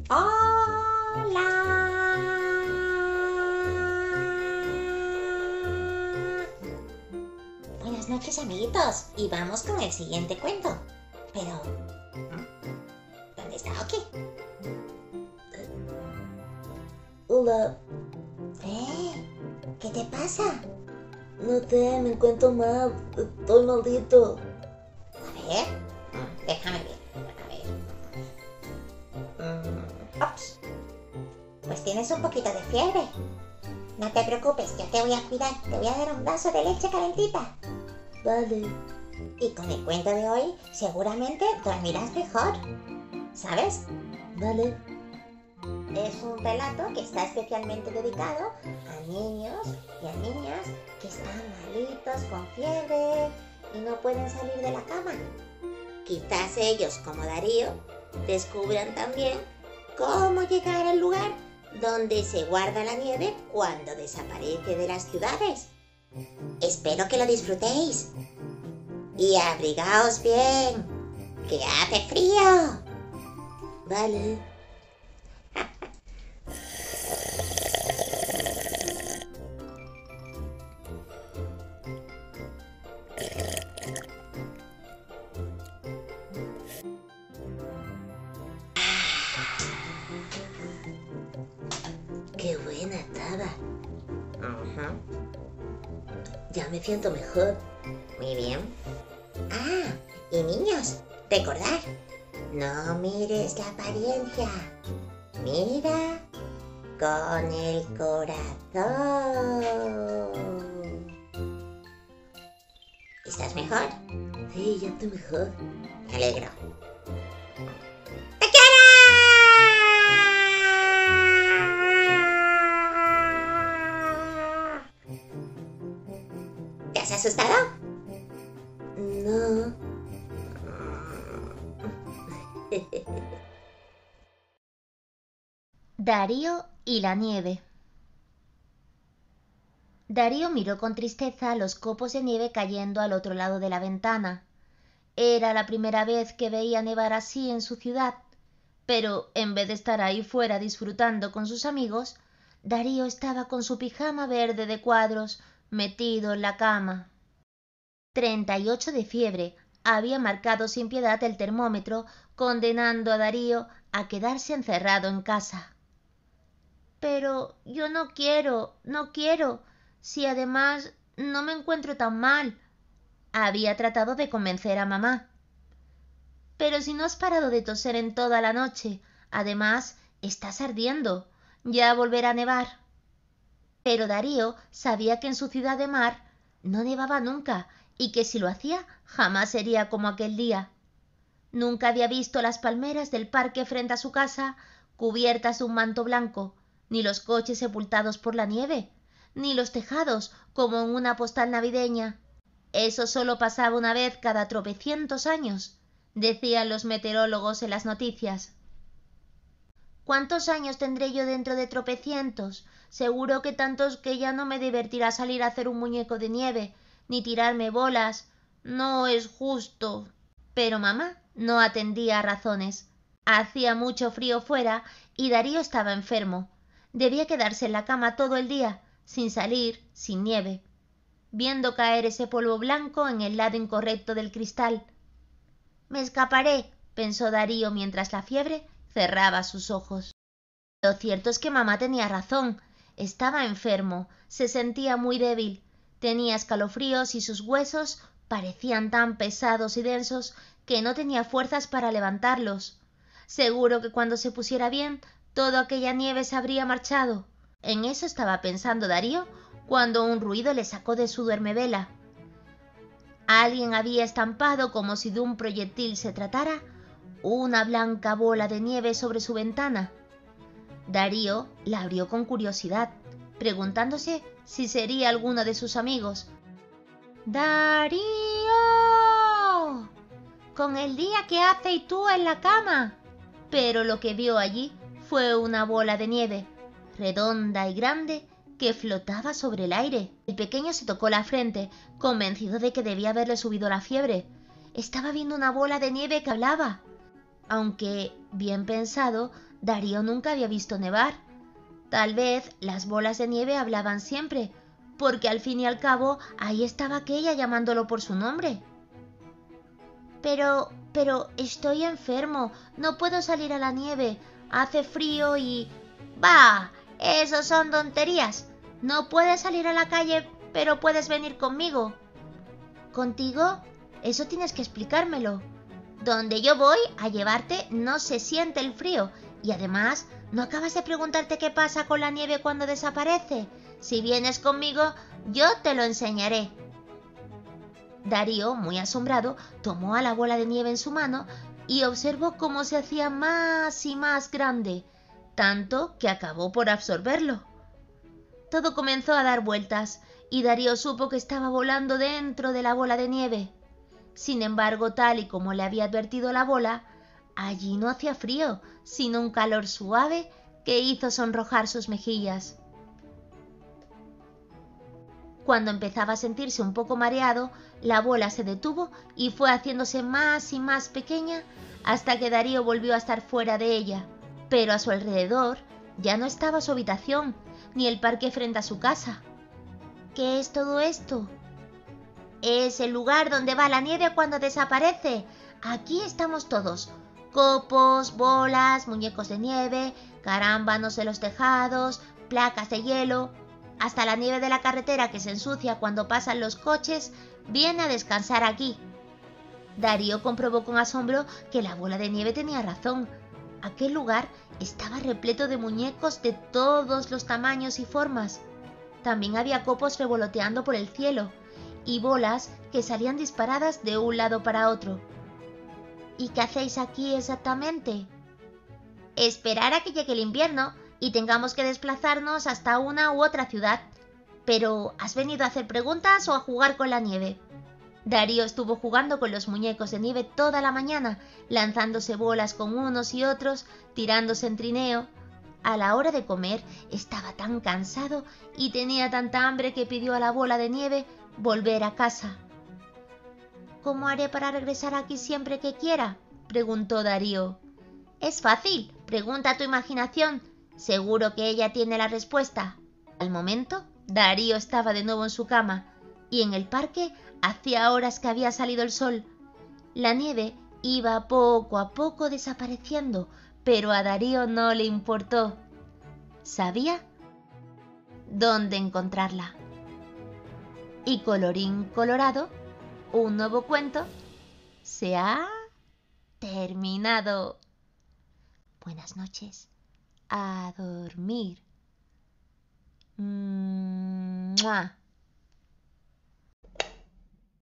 Hola. Buenas noches, amiguitos. Y vamos con el siguiente cuento. Pero, ¿dónde está Oki? Hola, ¿Qué te pasa? no sé, me encuentro mal, estoy maldito. A ver, déjame ver. Ops. Pues tienes un poquito de fiebre. No te preocupes, yo te voy a cuidar. Te voy a dar un vaso de leche calentita. Vale, Y con el cuento de hoy, seguramente dormirás mejor. ¿Sabes? vale, Es un relato que está especialmente dedicado a niños y a niñas que están malitos con fiebre y no pueden salir de la cama. Quizás ellos, como Darío, descubran también cómo llegar al lugar donde se guarda la nieve cuando desaparece de las ciudades. Espero que lo disfrutéis. Y abrigaos bien, que hace frío. vale. Qué buena estaba. Ya me siento mejor. Muy bien. Ah, y niños, recordad, no mires la apariencia, mira con el corazón. ¿Estás mejor? Sí, ya estoy mejor. Me alegro. ¿Te has asustado? No. Darío y la nieve. Darío miró con tristeza los copos de nieve cayendo al otro lado de la ventana. Era la primera vez que veía nevar así en su ciudad, pero en vez de estar ahí fuera disfrutando con sus amigos, Darío estaba con su pijama verde de cuadros, metido en la cama. 38 de fiebre había marcado sin piedad el termómetro, condenando a Darío a quedarse encerrado en casa. Pero yo no quiero, si además no me encuentro tan mal. Había tratado de convencer a mamá. Pero si no has parado de toser en toda la noche, además estás ardiendo, ya volverá a nevar. Pero Darío sabía que en su ciudad de mar no nevaba nunca y que si lo hacía jamás sería como aquel día. Nunca había visto las palmeras del parque frente a su casa cubiertas de un manto blanco, ni los coches sepultados por la nieve, ni los tejados como en una postal navideña. Eso solo pasaba una vez cada tropecientos años, decían los meteorólogos en las noticias. ¿Cuántos años tendré yo dentro de tropecientos? Seguro que tantos que ya no me divertirá salir a hacer un muñeco de nieve, ni tirarme bolas. No es justo. Pero mamá no atendía a razones. Hacía mucho frío fuera y Darío estaba enfermo. Debía quedarse en la cama todo el día, sin salir, sin nieve, viendo caer ese polvo blanco en el lado incorrecto del cristal. Me escaparé, pensó Darío mientras la fiebre cerraba sus ojos. Lo cierto es que mamá tenía razón. Estaba enfermo, se sentía muy débil, tenía escalofríos y sus huesos parecían tan pesados y densos que no tenía fuerzas para levantarlos. Seguro que cuando se pusiera bien, toda aquella nieve se habría marchado. En eso estaba pensando Darío cuando un ruido le sacó de su duermevela. Alguien había estampado, como si de un proyectil se tratara, una blanca bola de nieve sobre su ventana. Darío la abrió con curiosidad, preguntándose si sería alguno de sus amigos. ¡Darío! Con el día que hace y tú en la cama. Pero lo que vio allí fue una bola de nieve, redonda y grande, que flotaba sobre el aire. El pequeño se tocó la frente, convencido de que debía haberle subido la fiebre. Estaba viendo una bola de nieve que hablaba. Aunque, bien pensado, Darío nunca había visto nevar. Tal vez las bolas de nieve hablaban siempre, porque al fin y al cabo ahí estaba aquella llamándolo por su nombre. Pero estoy enfermo, no puedo salir a la nieve, hace frío y... ¡Bah! Eso son tonterías. No puedes salir a la calle, pero puedes venir conmigo. ¿Contigo? Eso tienes que explicármelo. Donde yo voy a llevarte no se siente el frío y además no acabas de preguntarte qué pasa con la nieve cuando desaparece. Si vienes conmigo, yo te lo enseñaré. Darío, muy asombrado, tomó a la bola de nieve en su mano y observó cómo se hacía más y más grande, tanto que acabó por absorberlo. Todo comenzó a dar vueltas y Darío supo que estaba volando dentro de la bola de nieve. Sin embargo, tal y como le había advertido la bola, allí no hacía frío, sino un calor suave que hizo sonrojar sus mejillas. Cuando empezaba a sentirse un poco mareado, la bola se detuvo y fue haciéndose más y más pequeña hasta que Darío volvió a estar fuera de ella. Pero a su alrededor ya no estaba su habitación, ni el parque frente a su casa. ¿Qué es todo esto? Es el lugar donde va la nieve cuando desaparece. Aquí estamos todos. Copos, bolas, muñecos de nieve, carámbanos de los tejados, placas de hielo. Hasta la nieve de la carretera que se ensucia cuando pasan los coches viene a descansar aquí. Darío comprobó con asombro que la bola de nieve tenía razón. Aquel lugar estaba repleto de muñecos de todos los tamaños y formas. También había copos revoloteando por el cielo y bolas que salían disparadas de un lado para otro. ¿Y qué hacéis aquí exactamente? Esperar a que llegue el invierno y tengamos que desplazarnos hasta una u otra ciudad. Pero, ¿has venido a hacer preguntas o a jugar con la nieve? Darío estuvo jugando con los muñecos de nieve toda la mañana, lanzándose bolas con unos y otros, tirándose en trineo. A la hora de comer estaba tan cansado y tenía tanta hambre que pidió a la bola de nieve volver a casa. ¿Cómo haré para regresar aquí siempre que quiera?, preguntó Darío. Es fácil, pregunta a tu imaginación. Seguro que ella tiene la respuesta. Al momento, Darío estaba de nuevo en su cama y en el parque hacía horas que había salido el sol. La nieve iba poco a poco desapareciendo, pero a Darío no le importó. Sabía dónde encontrarla. Y colorín colorado, un nuevo cuento se ha terminado. Buenas noches. A dormir. ¡Mua!